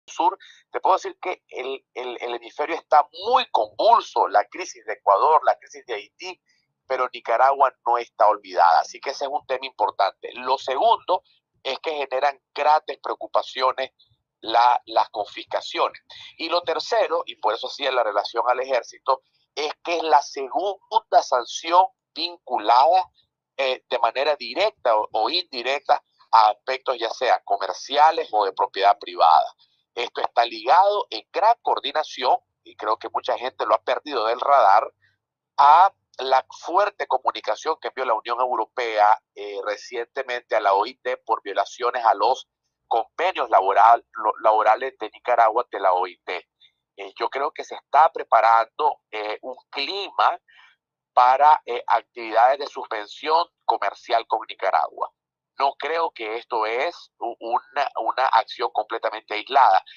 Sur, te puedo decir que el hemisferio está muy convulso, la crisis de Ecuador, la crisis de Haití, pero Nicaragua no está olvidada, así que ese es un tema importante. Lo segundo es que generan grandes preocupaciones las confiscaciones. Y lo tercero, y por eso hacía la relación al ejército, es que es la segunda sanción vinculada de manera directa o indirecta a aspectos ya sea comerciales o de propiedad privada. Esto está ligado en gran coordinación, y creo que mucha gente lo ha perdido del radar, a la fuerte comunicación que envió la Unión Europea recientemente a la OIT por violaciones a los convenios laborales de Nicaragua ante la OIT. Yo creo que se está preparando un clima para actividades de suspensión comercial con Nicaragua. No creo que esto es una acción completamente aislada.